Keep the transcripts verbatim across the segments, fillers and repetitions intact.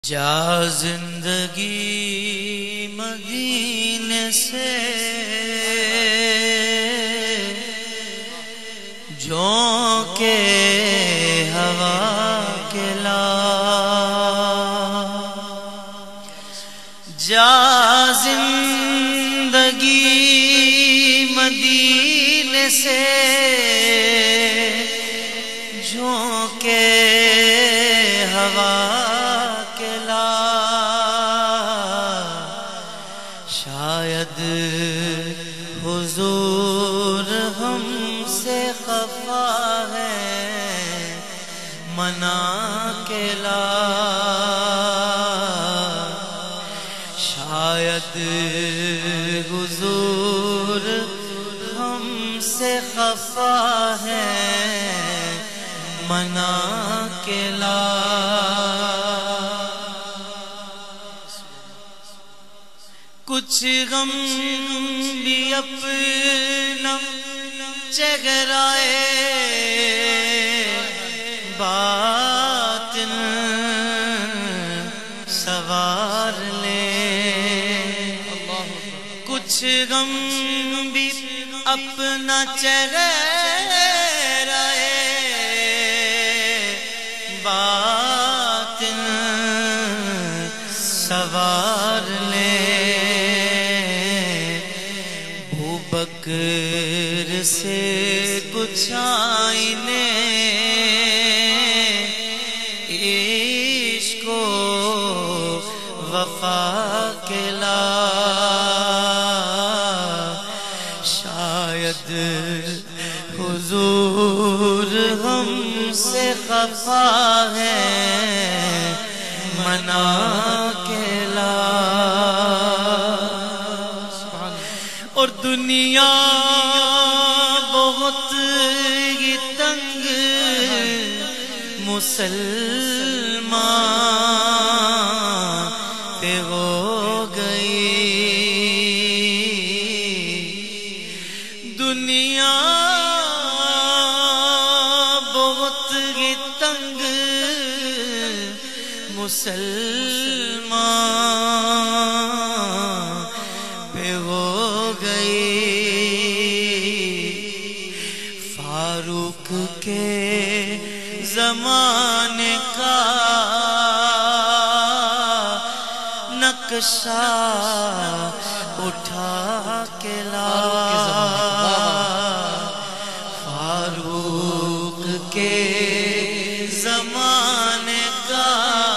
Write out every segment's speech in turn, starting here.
جا زندگی مدینے سے جھونکے ہوا کے لا، جا زندگی مدینے سے جھونکے ہوا کے لا، شاید حضور ہم سے خفا ہے منا کے لا، شاید حضور ہم سے خفا ہے منا کے لا، کچھ غم بھی اپنا چہرائے باطن سوار لے، کچھ غم بھی اپنا چہرائے باطن سوار لے، بکر سے کچھ آئینے عشق و وفا کے لا، شاید حضور ہم سے خفا ہے منا کے لا، اور دنیا بہت ہی تنگ مسلمان پہ ہو گئی، دنیا بہت ہی تنگ مسلمان پہ ہو گئی، فاروق کے زمانے کا نقشہ اٹھا کے لا، فاروق کے زمانے کا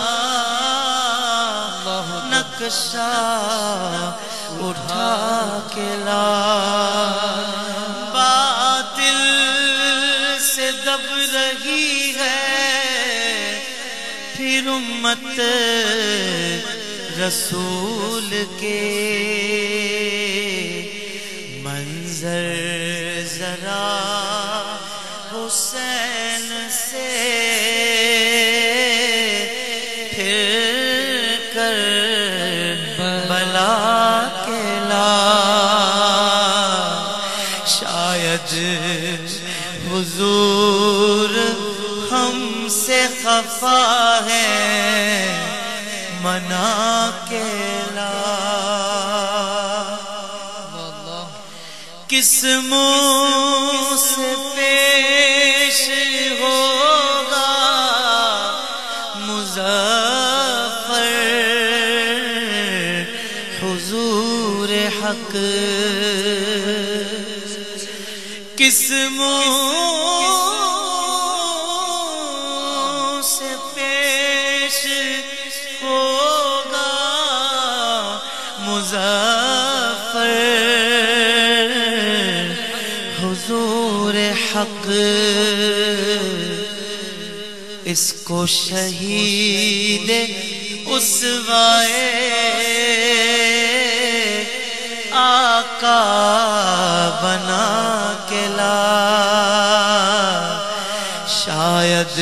نقشہ اٹھا کے لا، باطل سے دب رہی ہے پھر امت رسول کے، منظر ذرا حسین سے پھر کر بلا کے لا، شاید حضور ہم سے خفا ہے منا کے لا، کس منہ سے پیش ہوگا مظفر حضور حق، کس منہ سے پیش ہوگا مظفر حضور حق، اس کو شہید اسوائے آقا بنا کے لا، شاید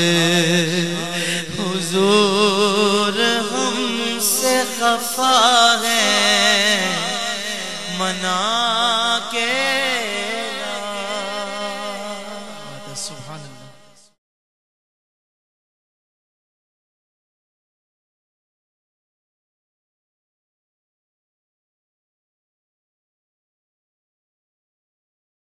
حضور ہم سے خفا ہے منا کے